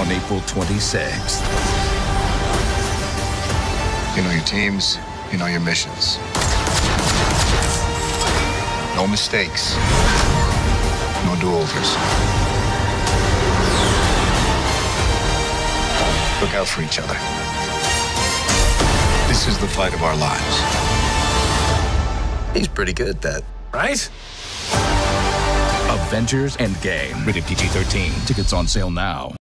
on April 26th. You know your teams, you know your missions. No mistakes. No do-overs. Look out for each other. This is the fight of our lives. He's pretty good at that. Right? Avengers Endgame. Rated PG-13. Tickets on sale now.